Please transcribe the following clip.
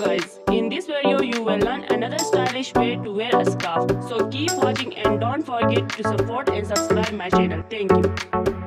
guys, in this video you will learn another stylish way to wear a scarf. So keep watching and don't forget to support and subscribe my channel. Thank you.